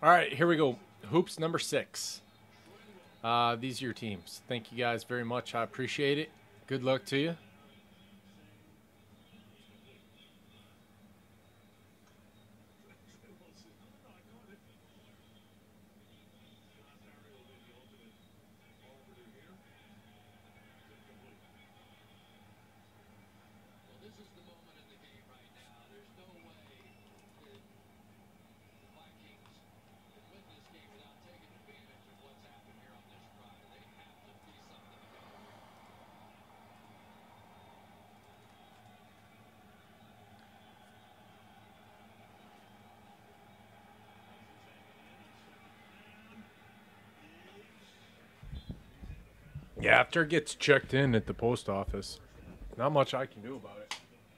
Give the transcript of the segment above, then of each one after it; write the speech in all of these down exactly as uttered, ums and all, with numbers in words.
All right, here we go. Hoops number six. Uh, these are your teams. Thank you guys very much. I appreciate it. Good luck to you. Yeah, after it gets checked in at the post office, not much I can do about it.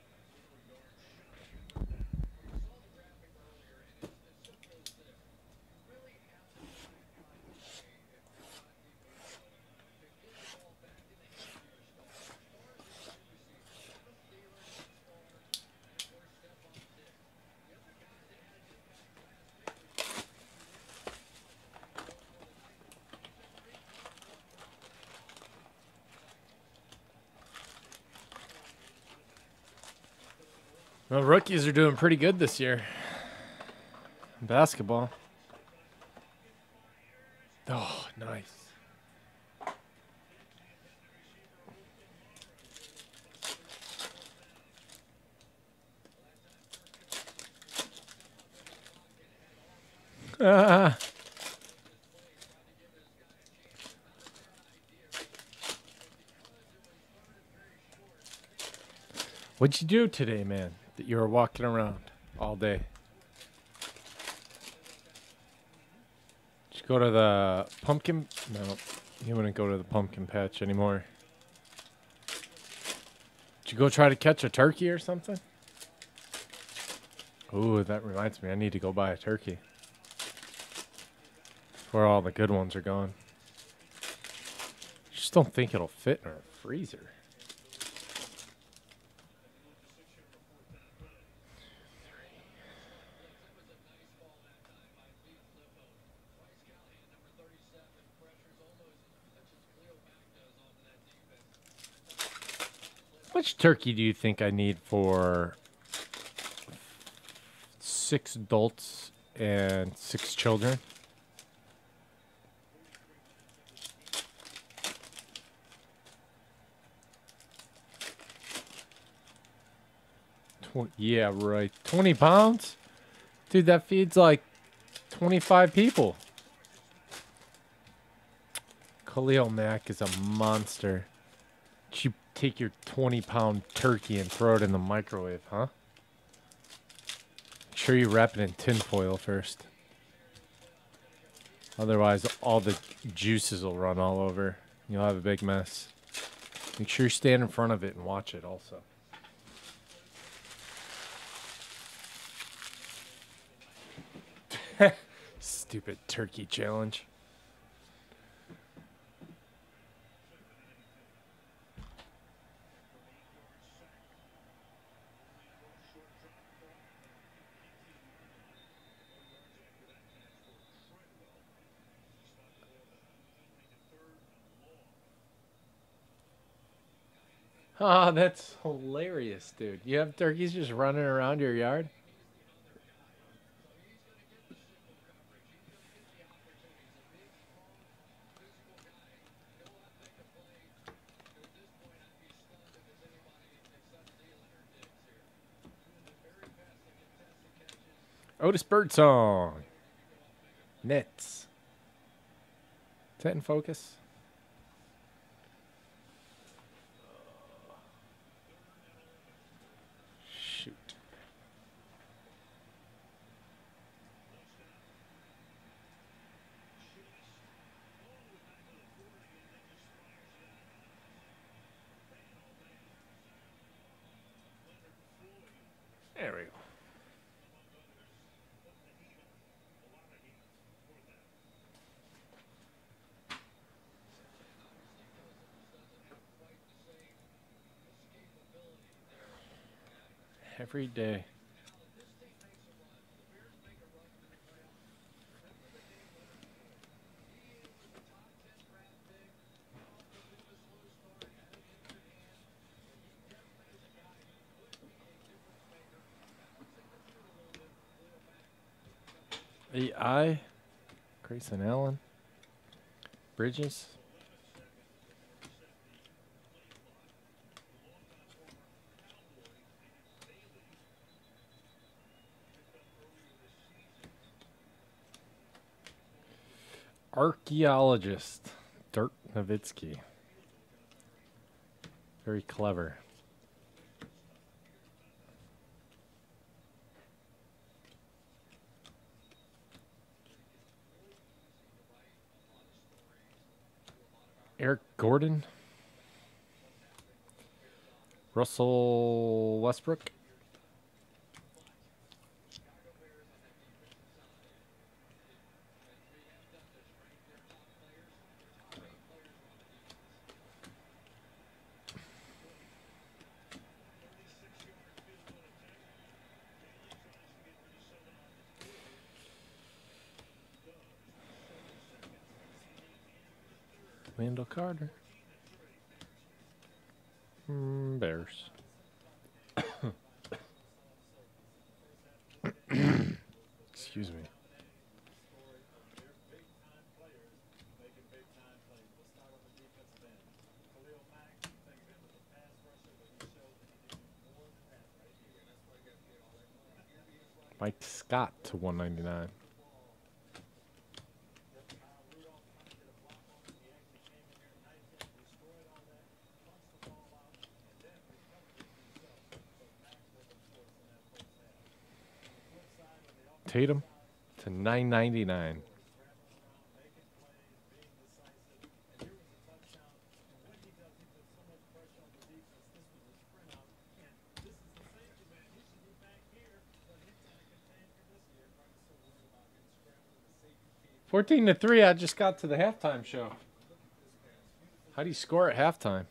Well, rookies are doing pretty good this year. Basketball. Oh, nice. Ah. What'd you do today, man? That you were walking around all day? Did you go to the pumpkin? No, you wouldn't go to the pumpkin patch anymore. Did you go try to catch a turkey or something? Ooh, that reminds me. I need to go buy a turkey before all the good ones are gone. Just don't think it'll fit in our freezer. How much turkey do you think I need for six adults and six children? Tw- yeah, right. twenty pounds? Dude, that feeds like twenty-five people. Khalil Mack is a monster. You take your twenty pound turkey and throw it in the microwave, huh? Make sure you wrap it in tin foil first. Otherwise, all the juices will run all over. You'll have a big mess. Make sure you stand in front of it and watch it also. Stupid turkey challenge. Oh, that's hilarious, dude. You have turkeys just running around your yard? Otis Birdsong. Nets. Is that in focus? Shoot. There we go. Every day. A I. Grayson Allen. Bridges. Archaeologist. Dirk Nowitzki. Very clever. Eric Gordon. Russell Westbrook. Wendell Carter. Mm, Bears. Excuse me. Mike Scott to one ninety-nine. Tatum to nine ninety-nine. fourteen to three, I just got to the halftime show. How do you score at halftime?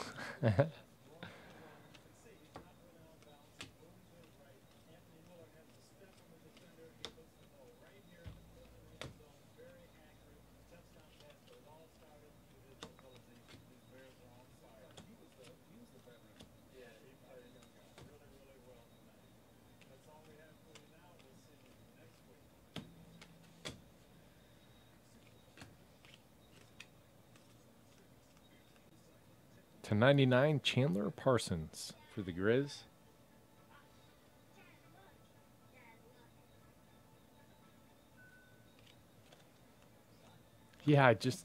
To ninety-nine, Chandler Parsons for the Grizz. Yeah, I just...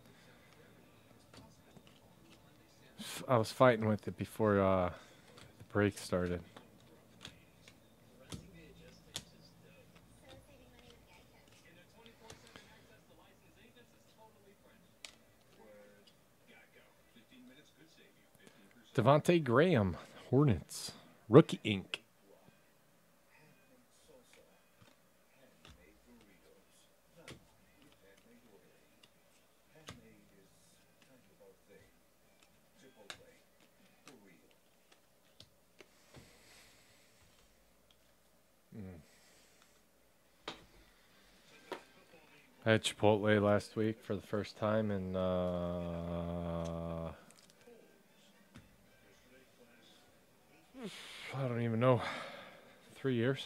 I was fighting with it before uh, the break started. Devontae Graham, Hornets. Rookie Ink. I had Chipotle last week for the first time in uh, I don't even know, three years.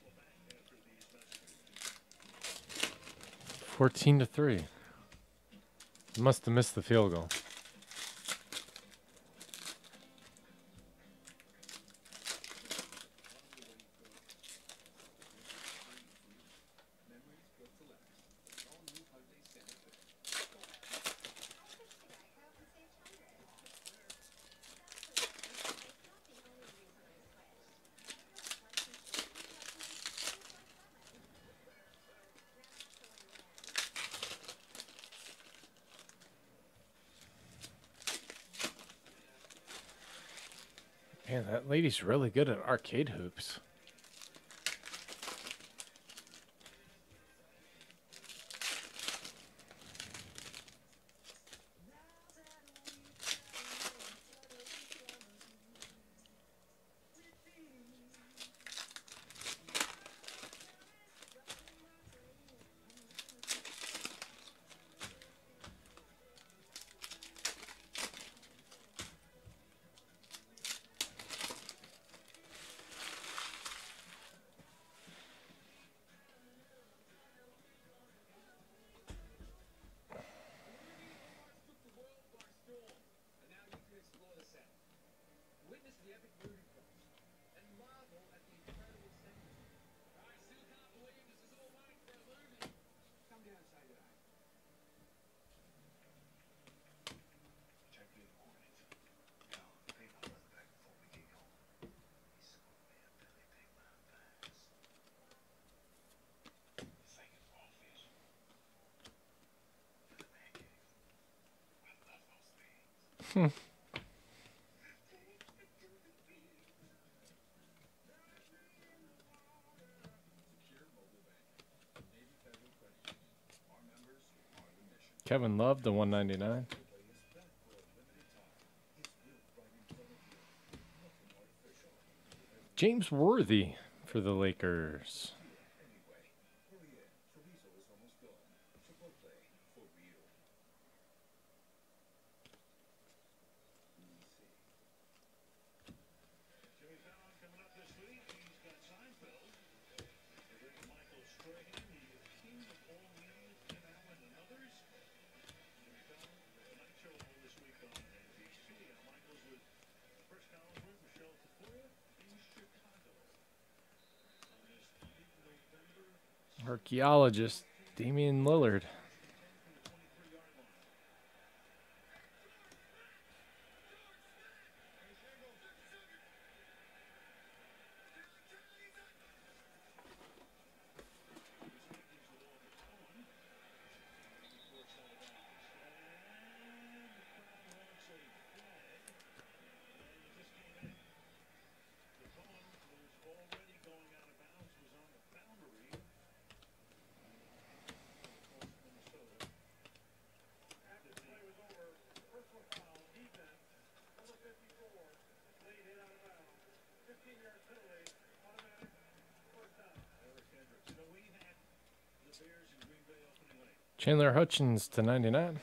fourteen to three. Must have missed the field goal. Man, that lady's really good at arcade hoops. Hmm. Kevin Love, the one ninety-nine. James Worthy for the Lakers. Archaeologist Damian Lillard. Chandler Hutchins to ninety-nine.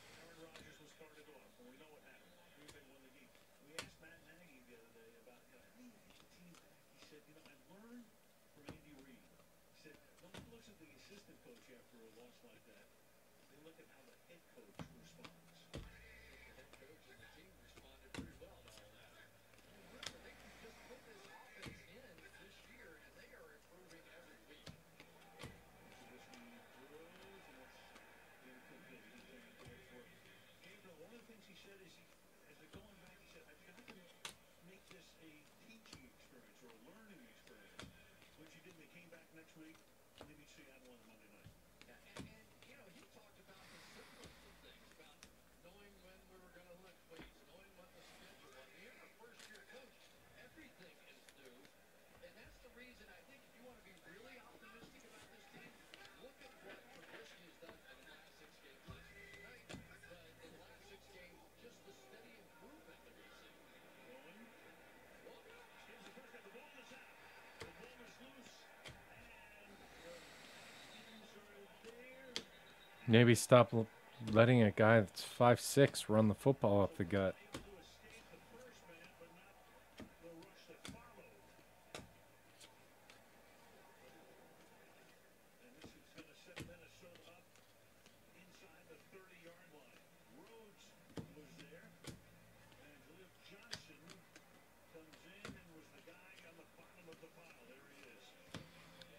Maybe stop letting a guy that's five six run the football up the gut.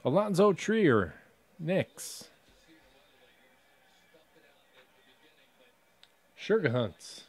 Alonzo Trier, Knicks. Sugar Hunts.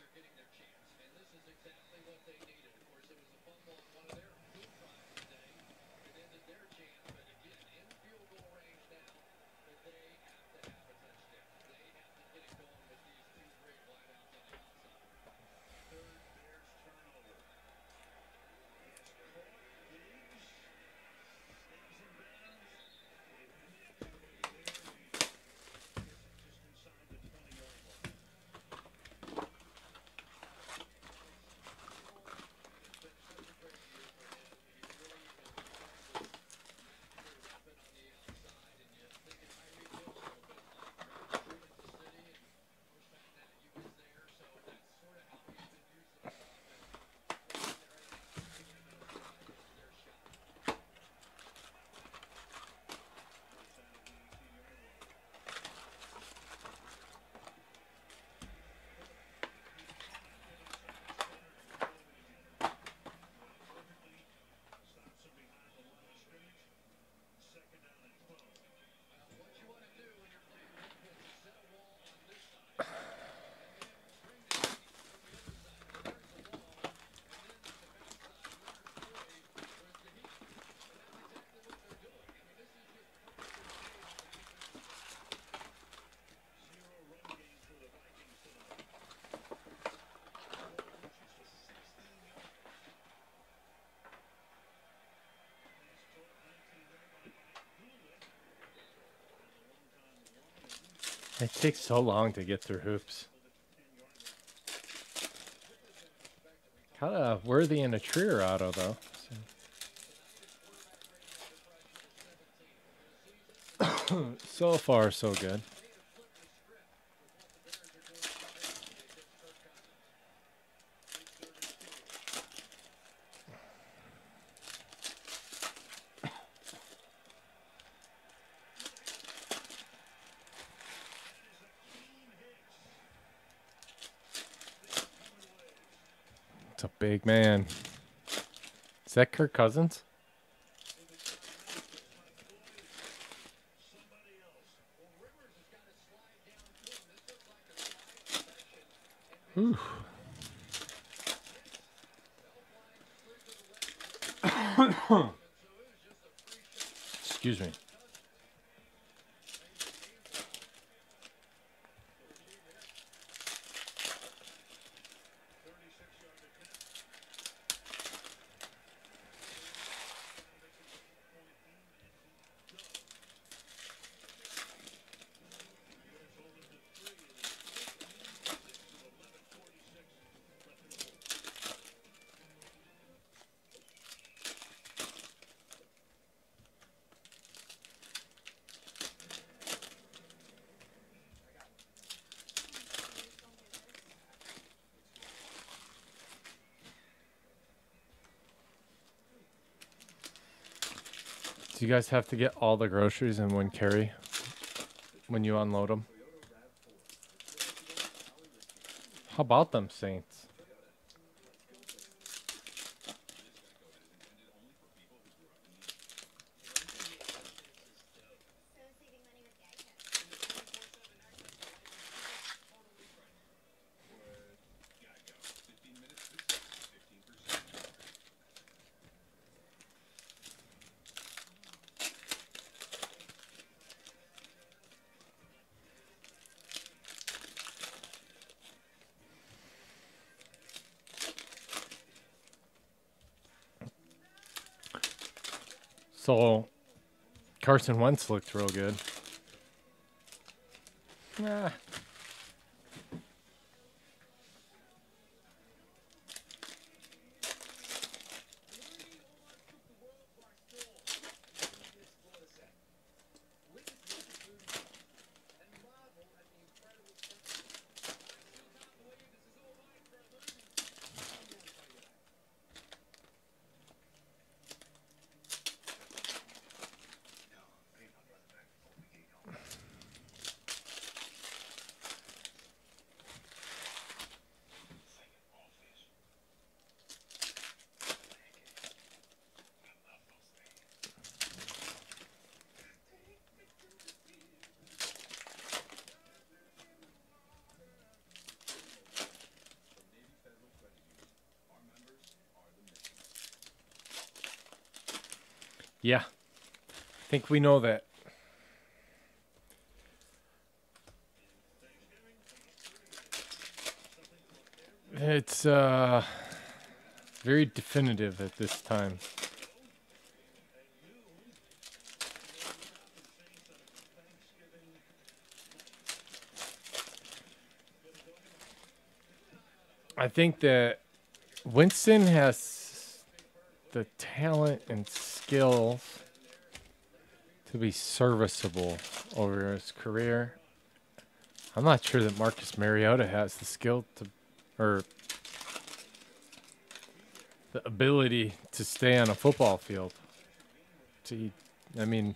It takes so long to get through hoops. Kind of worthy in a Trier auto, though. So. So far, so good. It's a big man. Is that Kirk Cousins? Ooh. Excuse me. Do you guys have to get all the groceries in one carry when you unload them? How about them Saints? So, Carson Wentz looked real good. Ah. Yeah, I think we know that. It's uh, very definitive at this time. I think that Winston has the talent and skills to be serviceable over his career. I'm not sure that Marcus Mariota has the skill to, or the ability to stay on a football field. To, I mean,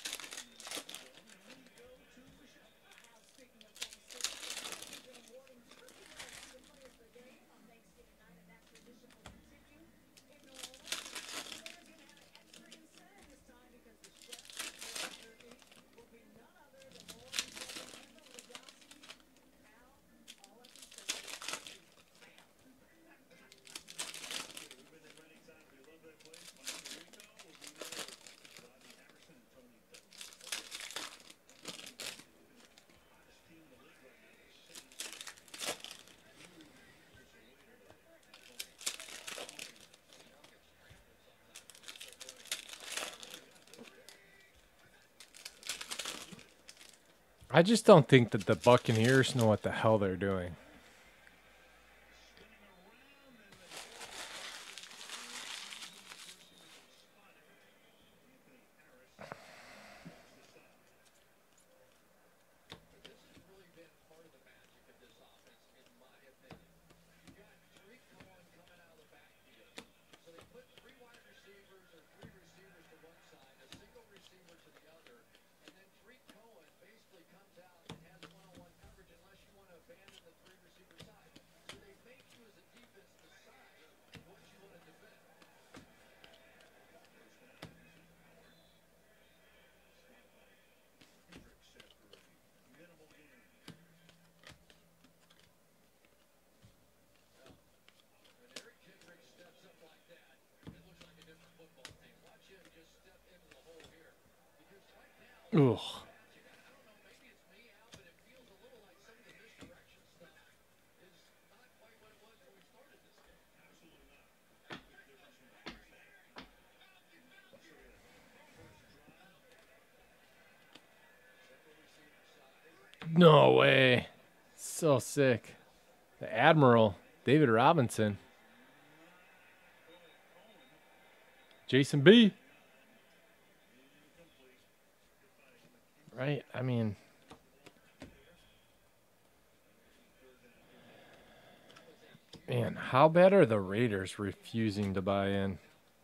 I just don't think that the Buccaneers know what the hell they're doing. Ugh. No way. So sick. The Admiral, David Robinson. Jason B. Right? I mean, man, how bad are the Raiders refusing to buy in?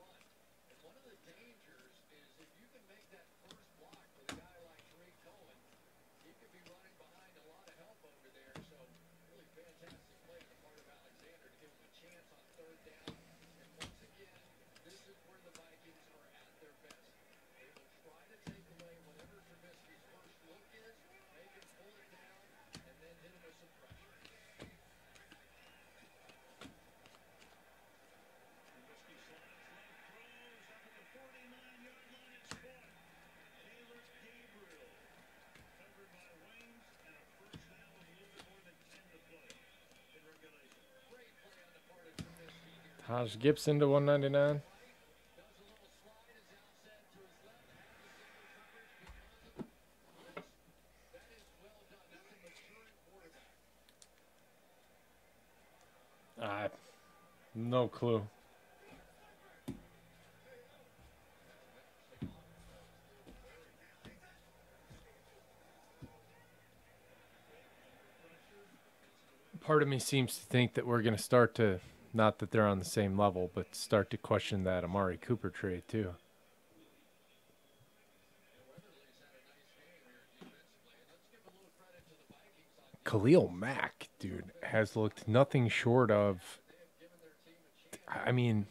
Taj Gibson to one ninety-nine. Uh, no clue. Part of me seems to think that we're going to start to, not that they're on the same level, but start to question that Amari Cooper trade too. Khalil Mack, dude, has looked nothing short of. I mean,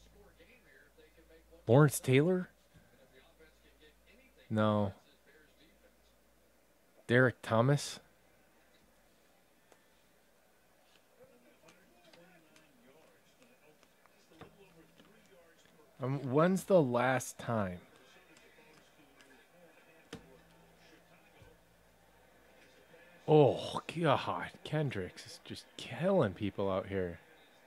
Lawrence Taylor? No. Derek Thomas? Um, when's the last time Oh, God. Kendricks is just killing people out here.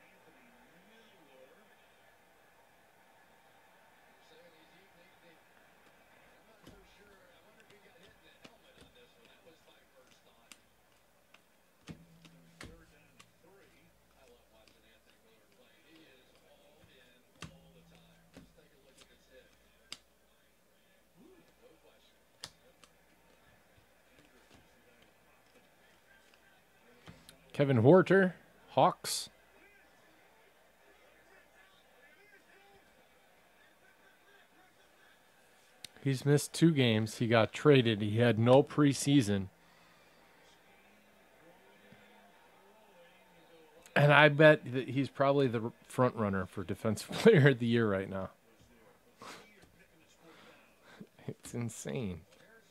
Kevin Horter, Hawks. He's missed two games. He got traded. He had no preseason. And I bet that he's probably the front runner for Defensive Player of the Year right now. It's insane.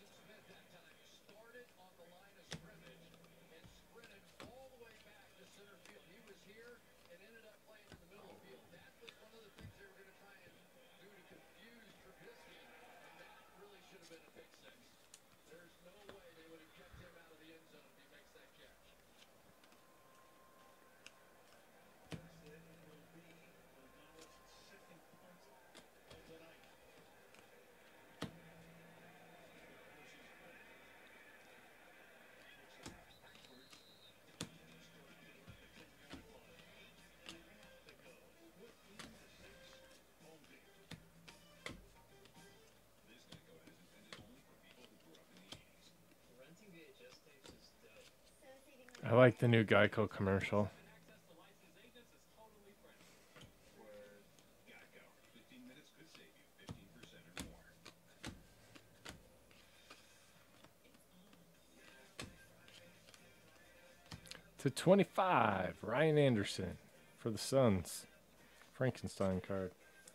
I like the new Geico commercial. To twenty-five, Ryan Anderson for the Suns. Frankenstein card.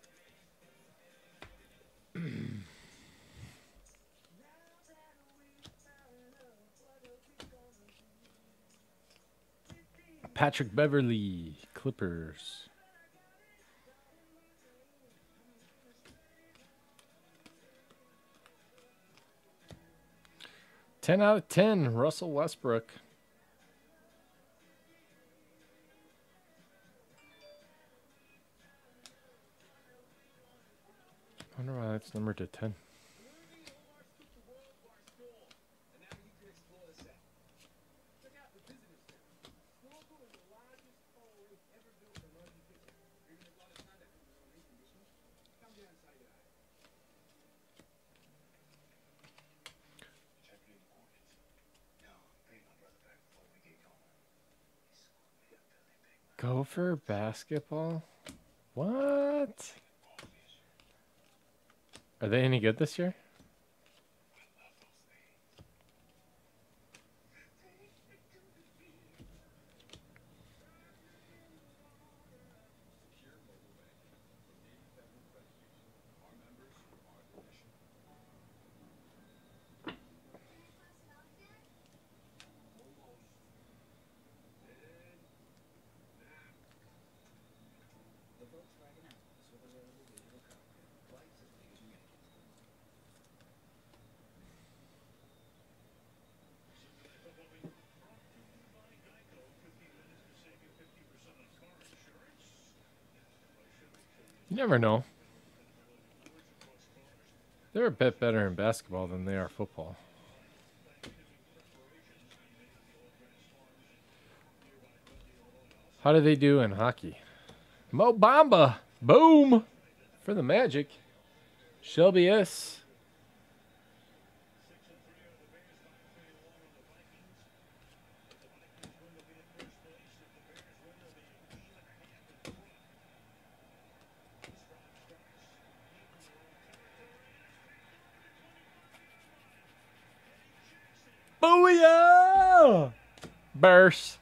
Patrick Beverly, Clippers. ten out of ten, Russell Westbrook. I wonder why that's numbered to ten. Gopher basketball? What? Are they any good this year? You never know. They're a bit better in basketball than they are football. How do they do in hockey? Mo Bamba. Boom. For the Magic. Shelby S. Booyah! Burst.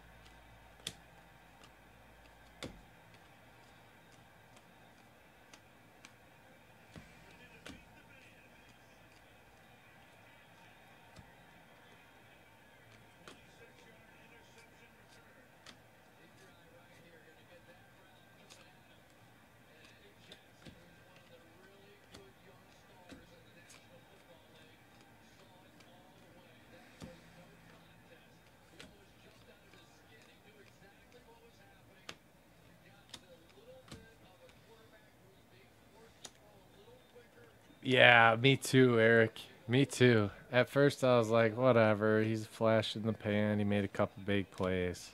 Yeah, me too, Eric. Me too. At first, I was like, whatever. He's a flash in the pan. He made a couple big plays.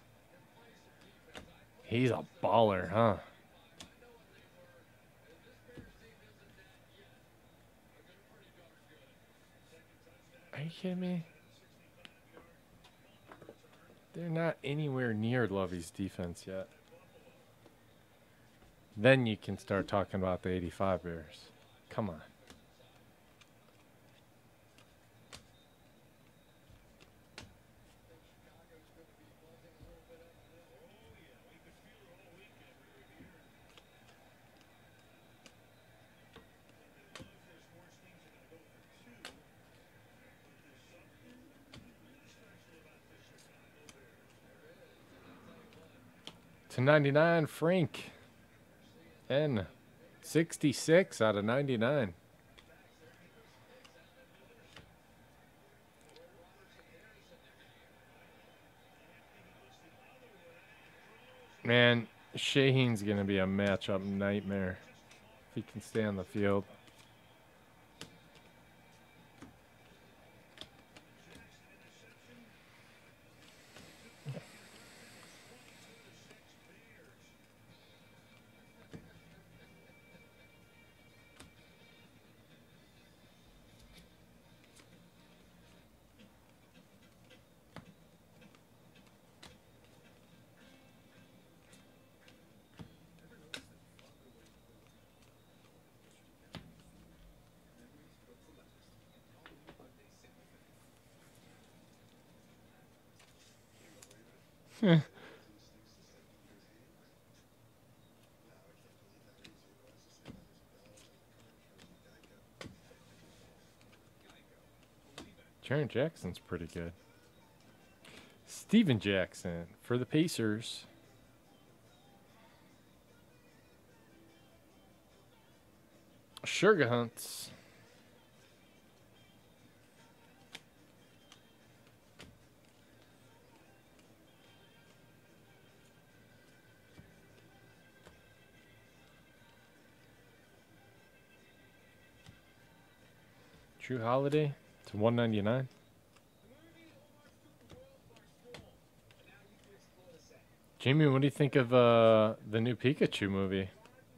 He's a baller, huh? Are you kidding me? They're not anywhere near Lovey's defense yet. Then you can start talking about the eighty-five Bears. Come on. To ninety-nine, Frank. N. sixty-six out of ninety-nine. Man, Shaheen's going to be a matchup nightmare if he can stay on the field. Jaren Jackson's pretty good. Steven Jackson for the Pacers. Sugar Hunts. True Holiday to one ninety-nine. Jamie, what do you think of uh, the new Pikachu movie?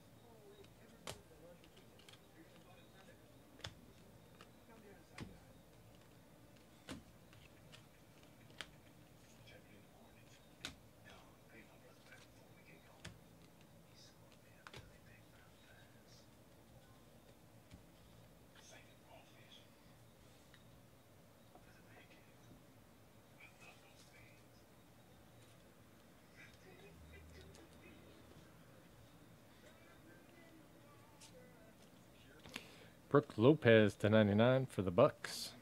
Brooke Lopez to ninety-nine for the Bucks.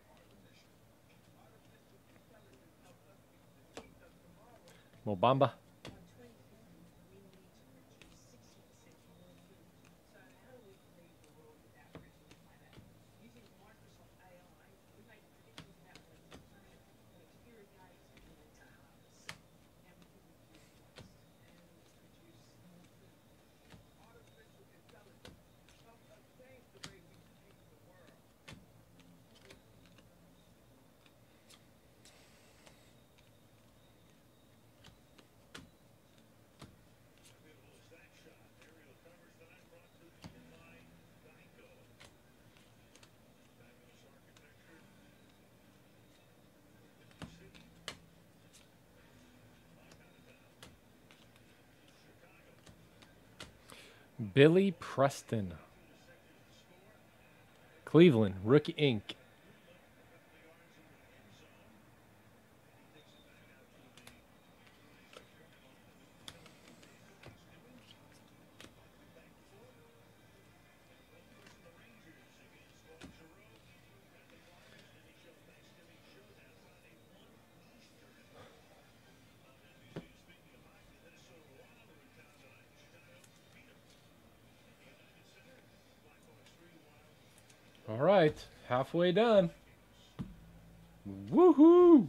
Mobamba. Billy Preston. Cleveland, Rookie Incorporated. All right, halfway done. Woohoo!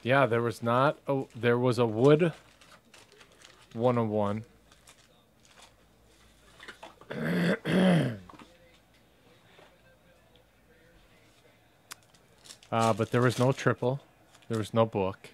Yeah, there was not a, there was a wood one oh one. uh, but there was no triple. There was no book.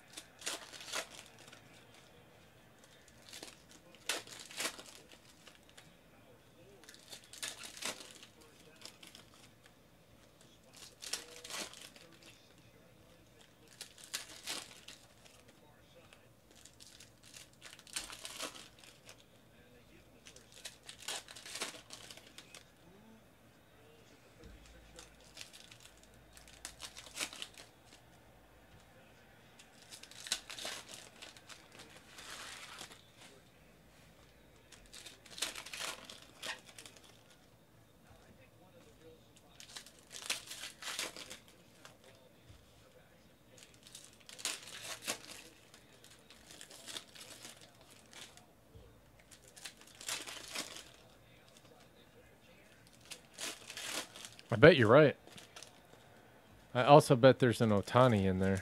I bet you're right. I also bet there's an Otani in there.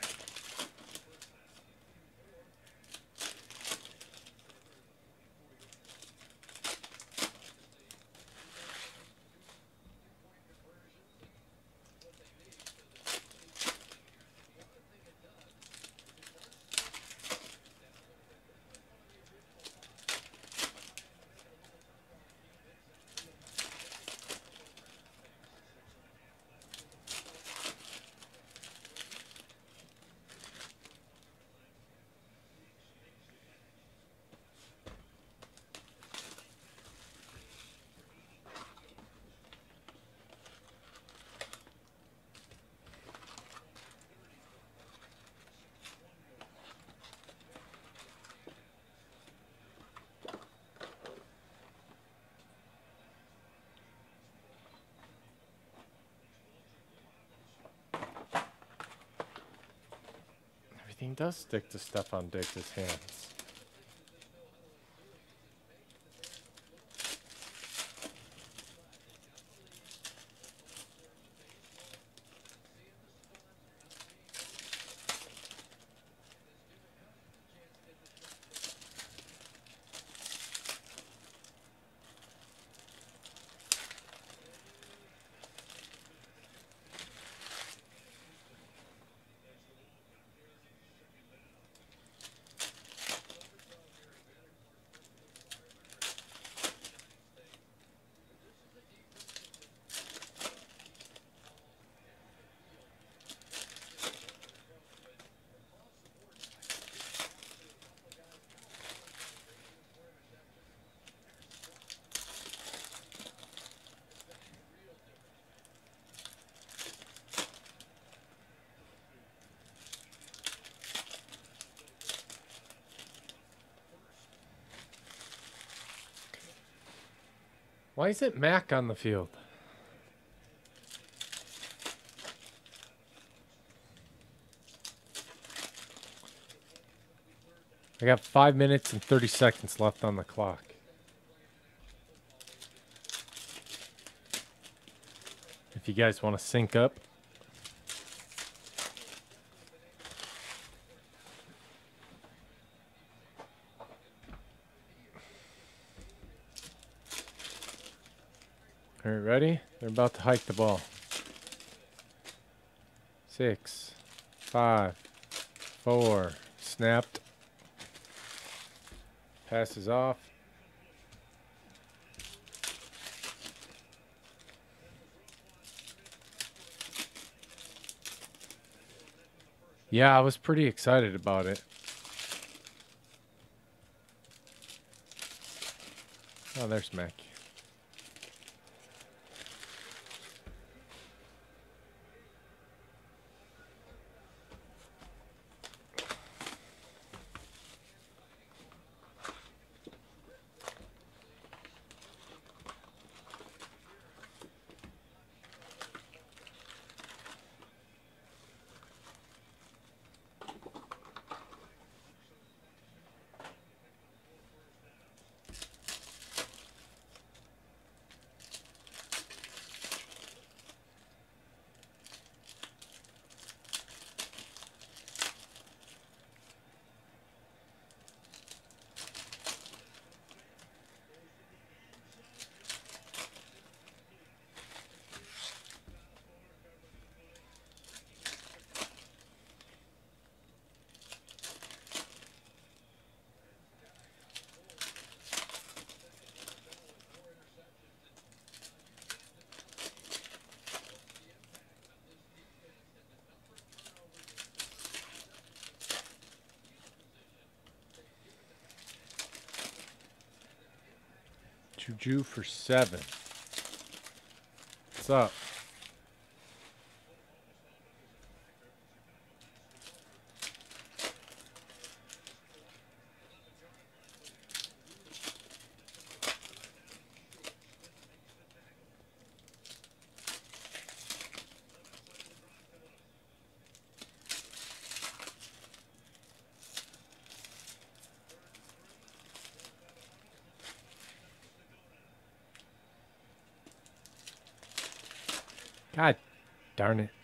Everything does stick to Stephon Diggs' hands. Why is it Mac on the field? I got five minutes and thirty seconds left on the clock. If you guys want to sync up. All right, ready? They're about to hike the ball. Six, five, four, snapped. Passes off. Yeah, I was pretty excited about it. Oh, there's Mac. Juju for seven. What's up? God darn it.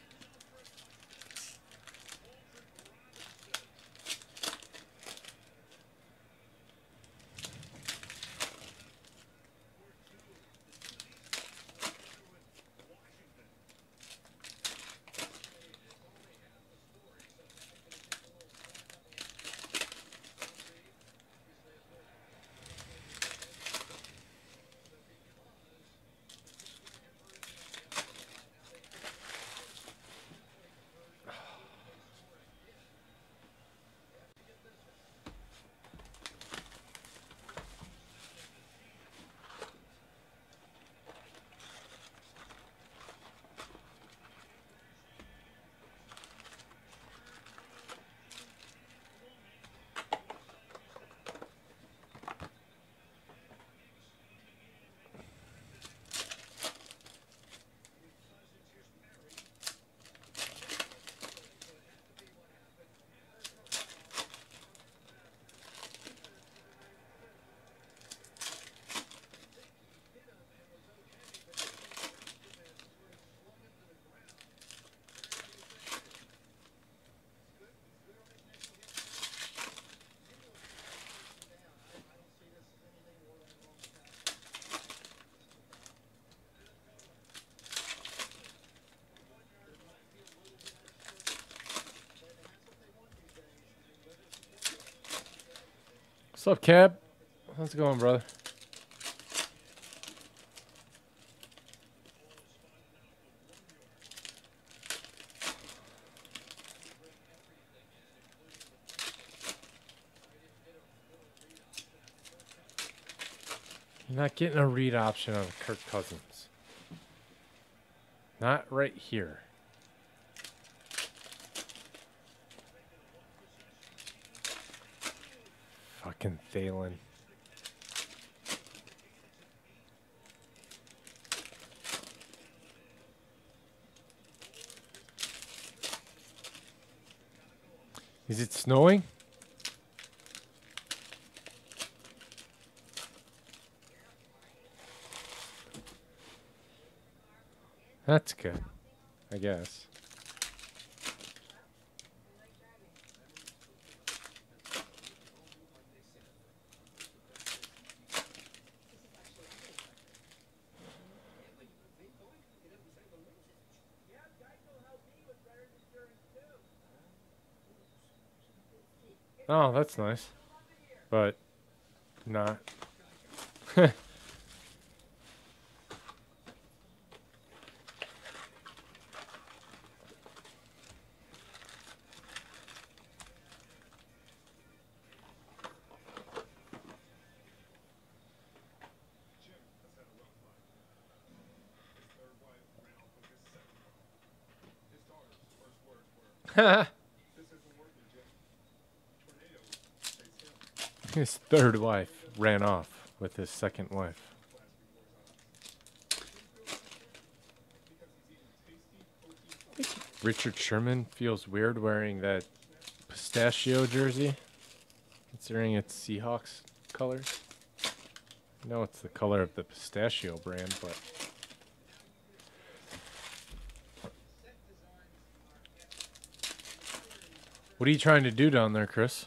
What's up, Cab? How's it going, brother? You're not getting a read option on Kirk Cousins. Not right here. Fucking Thalen. Is it snowing? That's good, I guess. Oh, that's nice. But not. His third wife ran off with his second wife. Richard Sherman feels weird wearing that pistachio jersey, considering it's Seahawks colors. I know it's the color of the pistachio brand, but what are you trying to do down there, Chris?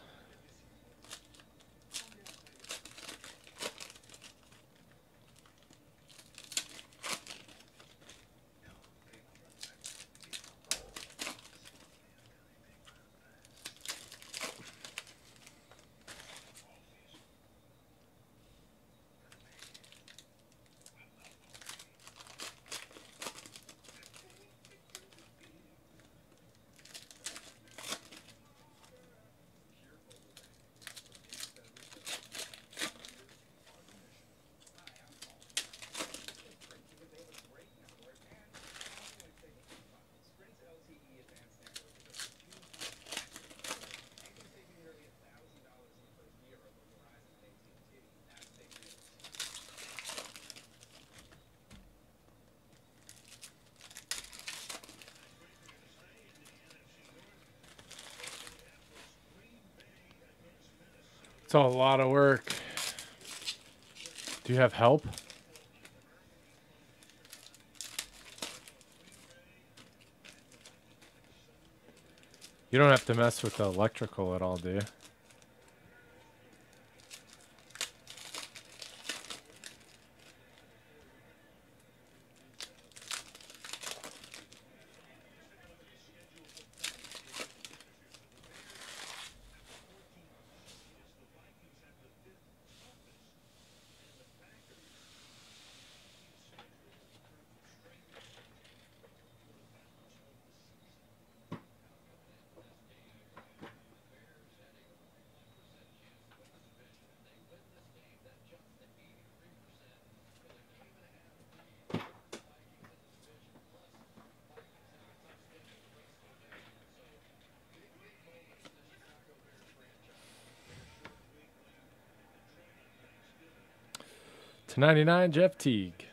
It's a lot of work. Do you have help? You don't have to mess with the electrical at all, do you? To ninety-nine, Jeff Teague.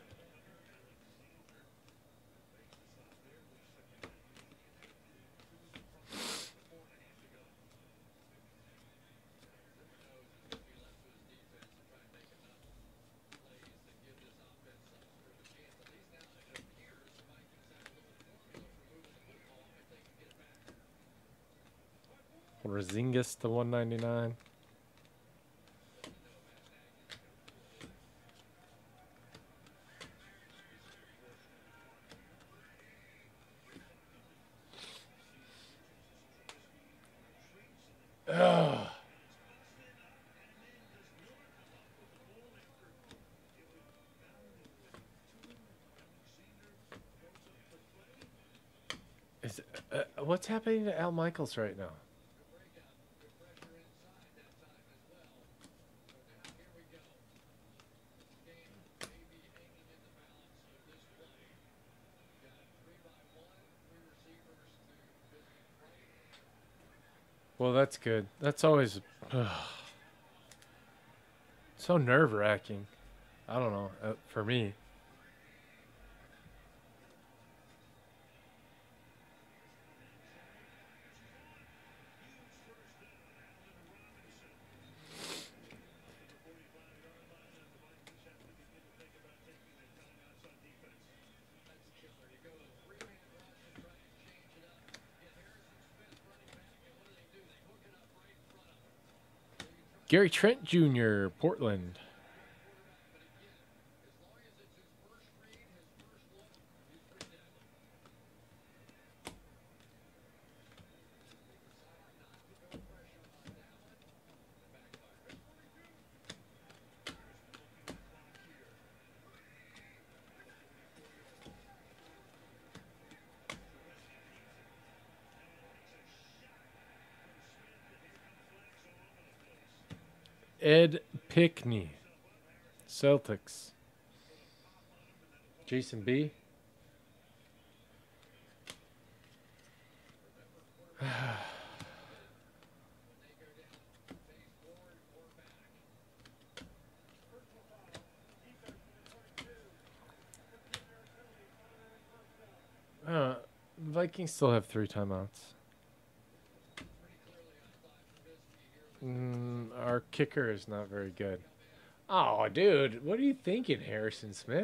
Razingis to one ninety-nine. Ugh. Is uh, what's happening to Al Michaels right now? Well, that's good. That's always ugh, so nerve-wracking. I don't know, uh, for me. Gary Trent Junior, Portland. Ed Pickney, Celtics. Jason B. uh, Vikings still have three timeouts. Mm, our kicker is not very good. Oh, dude, what are you thinking, Harrison Smith?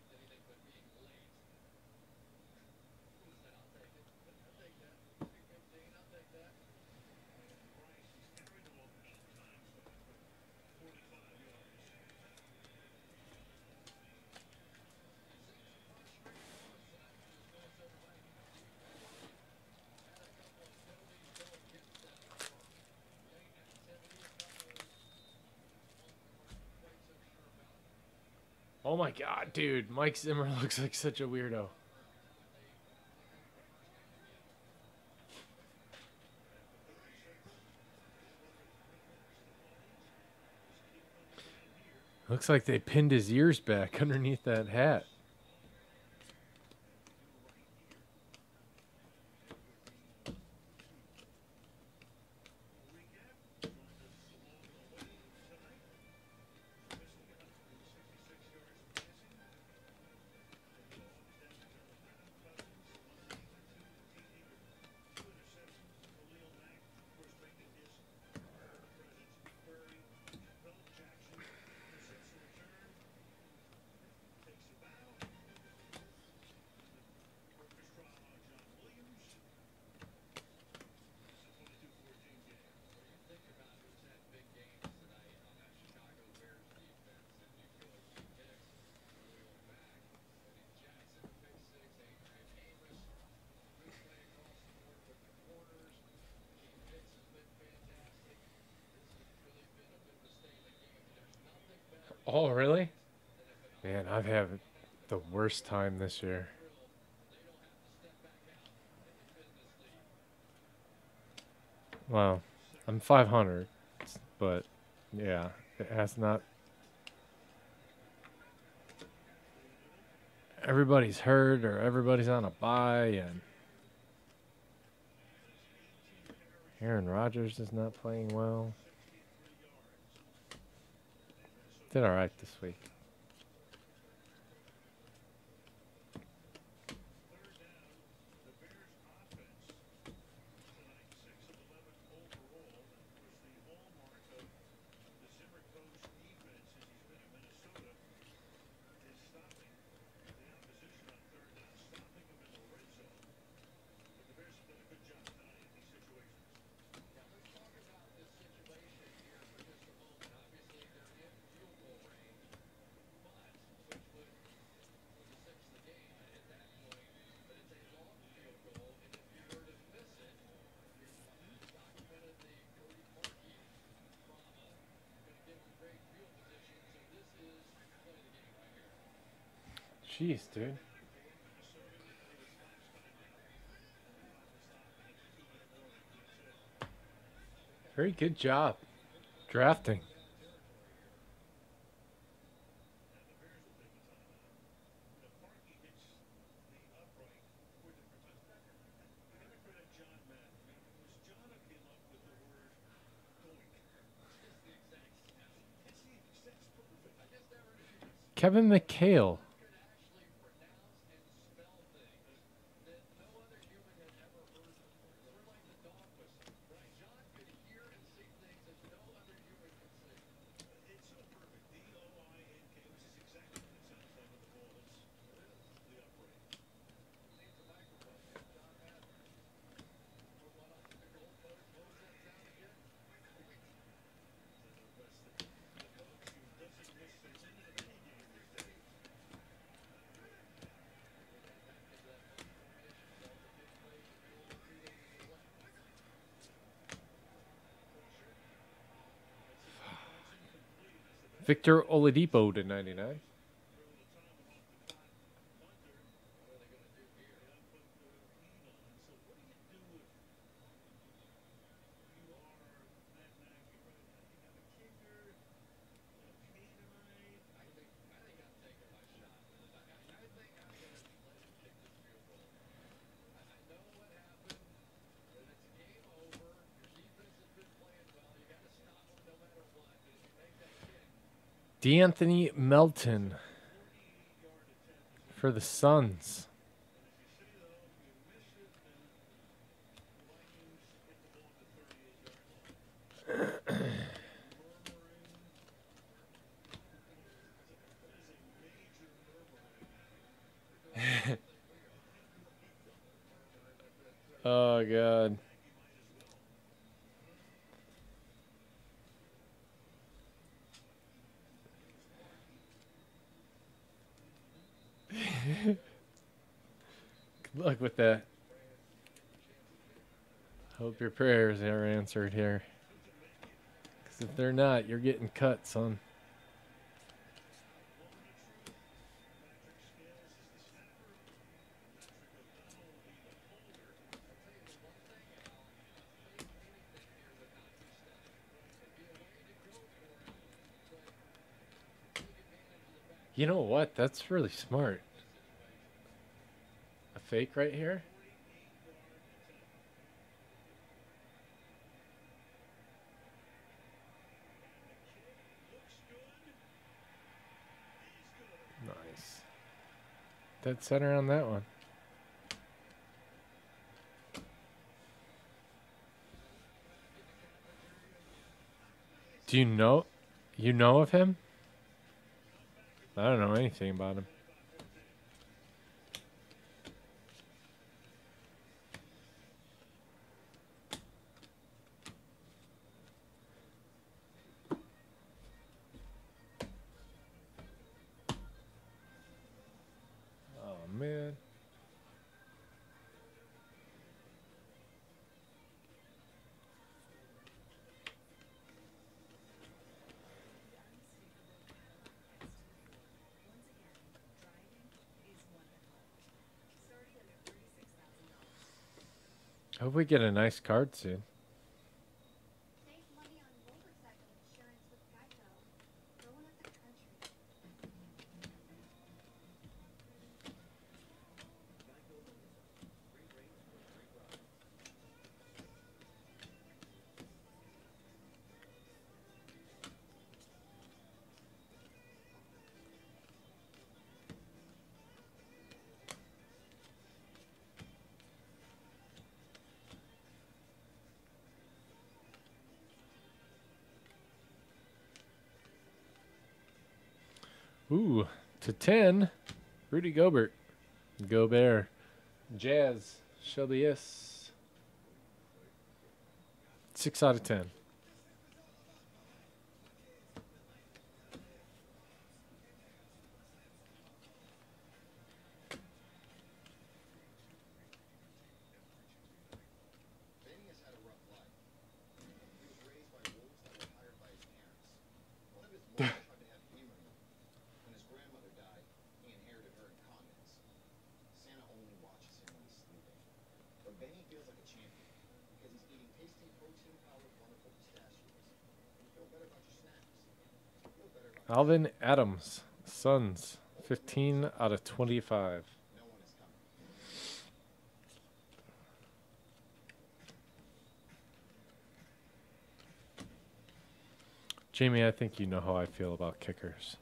Oh my god, dude. Mike Zimmer looks like such a weirdo. Looks like they pinned his ears back underneath that hat. Oh, really? Man, I've had the worst time this year. Well, I'm five hundred, but yeah, it has not. Everybody's hurt or everybody's on a bye, and Aaron Rodgers is not playing well. Did all right this week. Jeez, dude. Very good job drafting. Kevin McHale. Victor Oladipo to ninety-nine. D'Anthony Melton for the Suns. Oh, God. Good luck with that. Hope your prayers are answered here. Because if they're not, you're getting cut, son. You know what? That's really smart. A fake right here? Nice. Dead center on that one. Do you know? You know of him? I don't know anything about him. Oh, man. Hope we get a nice card soon. Ooh, to ten, Rudy Gobert. Gobert. Jazz. Shelby S. Six out of ten. Alvin Adams, Suns, fifteen out of twenty-five. Jamie, I think you know how I feel about kickers.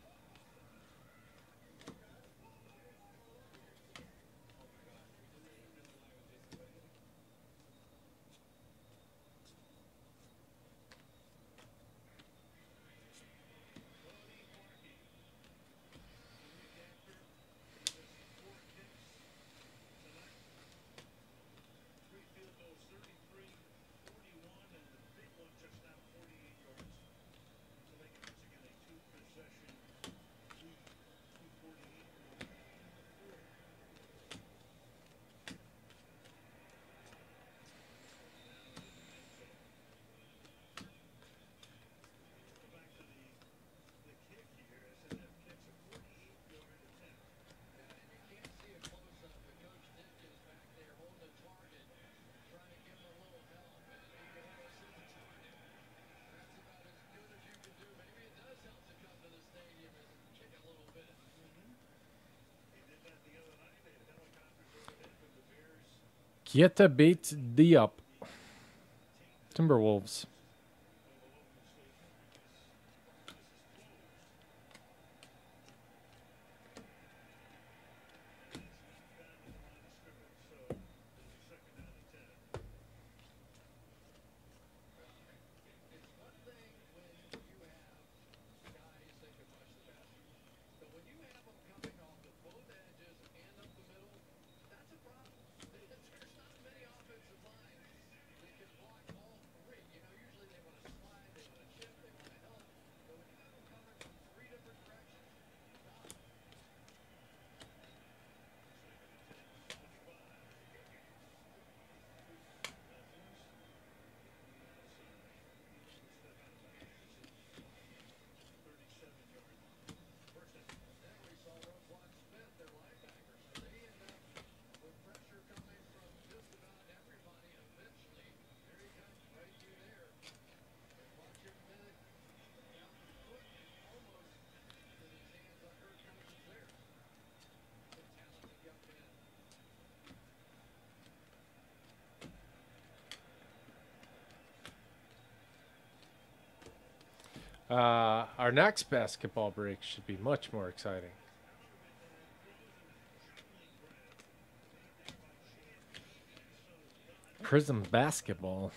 Kieta beats Diop. Timberwolves. Uh, our next basketball break should be much more exciting. Prism basketball.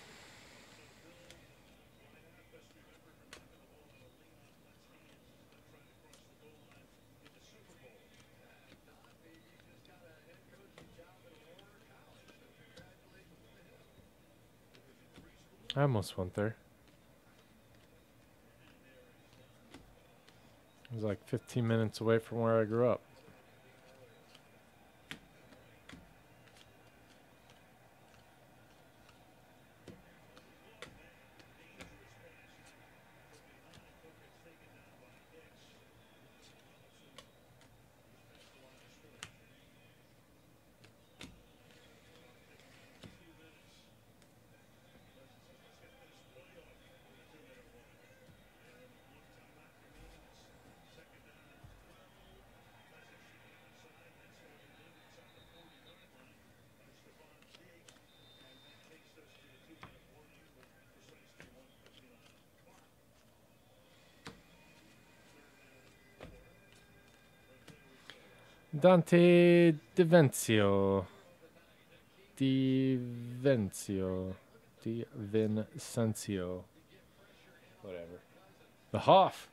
I almost went there. It was like fifteen minutes away from where I grew up. Dante DiVincenzo. DiVincenzo. DiVincenzo. Whatever. The Hoff.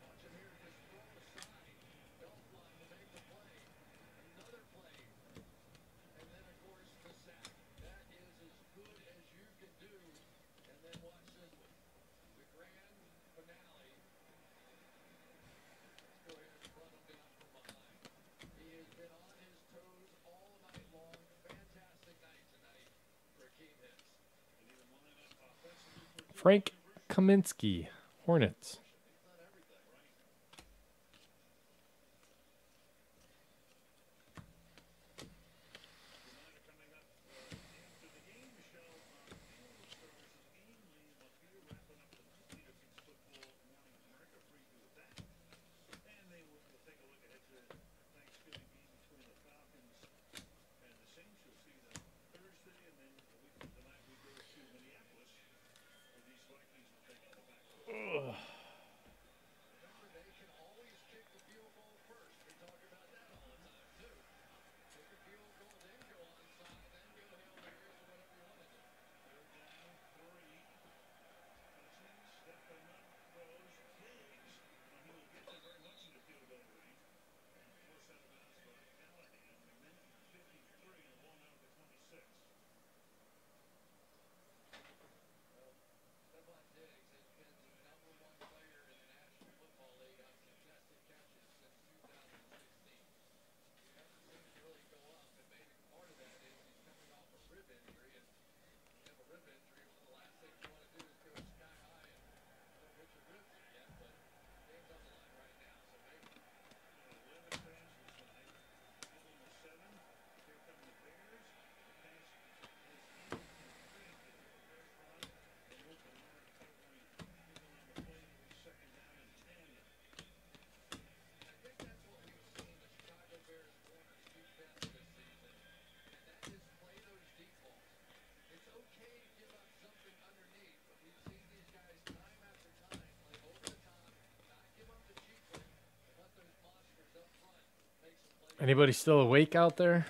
Frank Kaminsky, Hornets. Anybody still awake out there?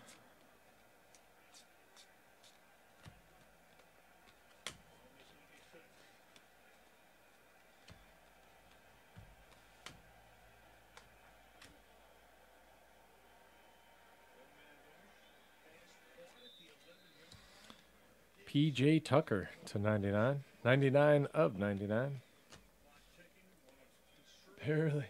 P J Tucker to ninety-nine. ninety-nine of ninety-nine. Barely.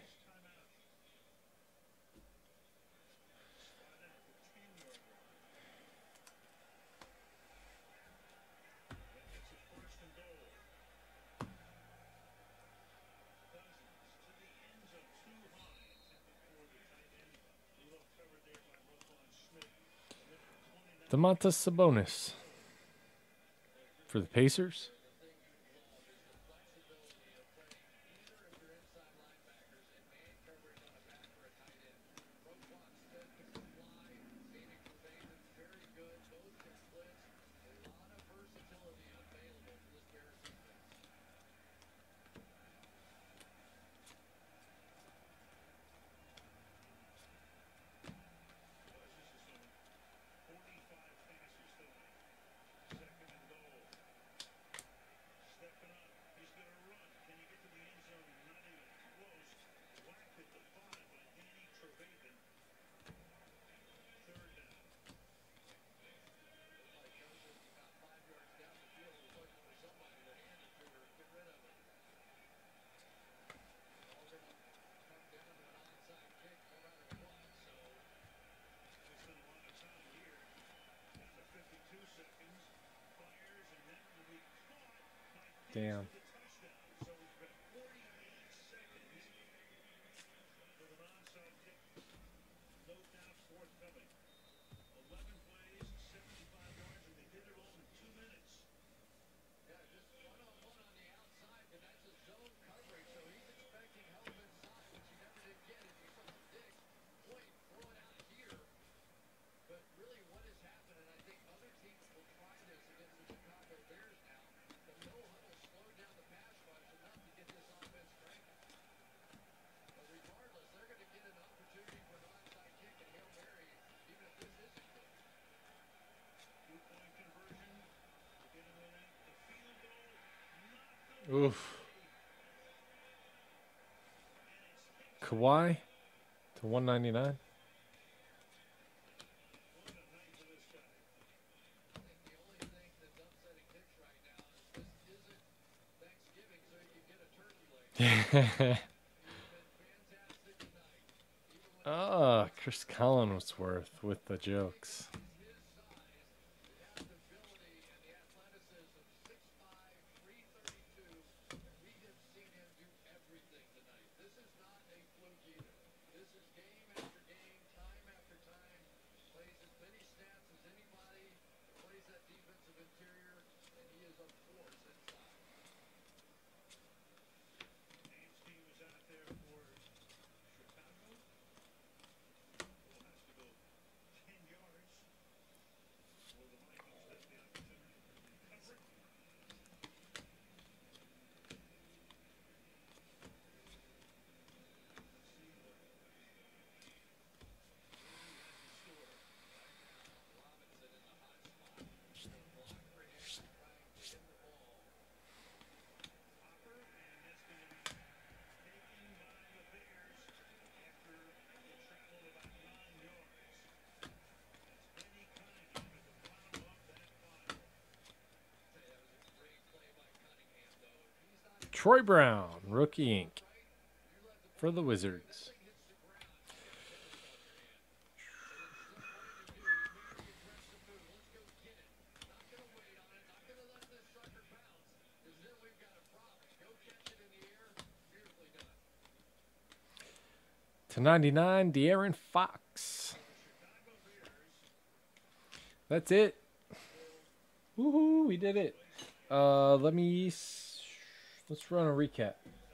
Domantas Sabonis for the Pacers. Damn. Oof. Kawhi to one ninety-nine. Ah, Chris Collinsworth with the jokes. Troy Brown, rookie ink for the Wizards. To ninety-nine, De'Aaron Fox. That's it. Woohoo, we did it. Uh, let me, let's run a recap.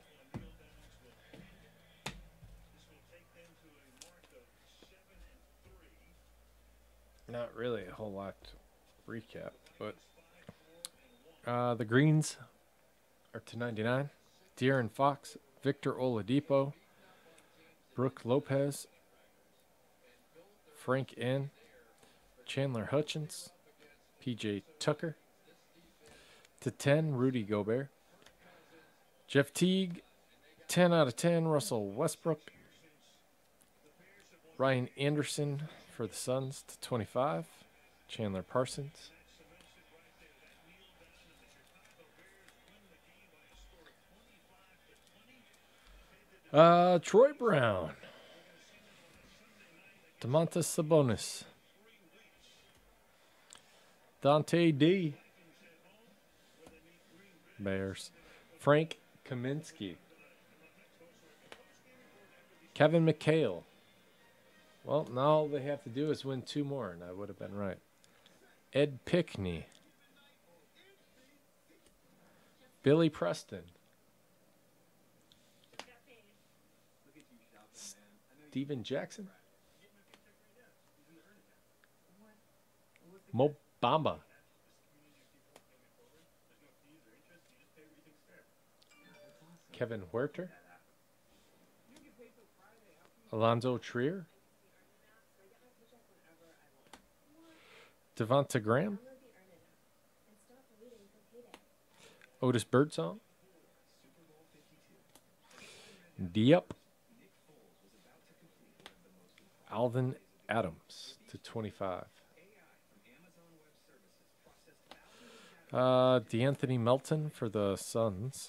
Not really a whole lot to recap, but uh, the greens are to ninety-nine. De'Aaron Fox, Victor Oladipo, Brooke Lopez, Frank N, Chandler Hutchins, P J Tucker. To ten, Rudy Gobert. Jeff Teague, ten out of ten, Russell Westbrook. Ryan Anderson for the Suns to twenty-five, Chandler Parsons. Uh, Troy Brown. Domantas Sabonis. Dante D. Bears. Frank Kaminsky. Kevin McHale. Well, now all they have to do is win two more, and I would have been right. Ed Pickney. Billy Preston. Steven Jackson. Mo Bamba. Kevin Huerter. Alonzo Trier. Devonta Graham. Otis Birdsong. Diop. Alvin Adams to twenty-five. Uh, DeAnthony Melton for the Suns.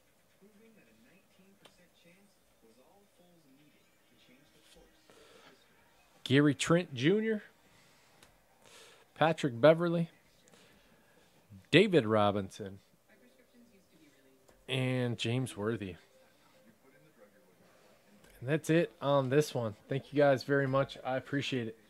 Gary Trent Junior Patrick Beverly. David Robinson. And James Worthy. And that's it on this one. Thank you guys very much. I appreciate it.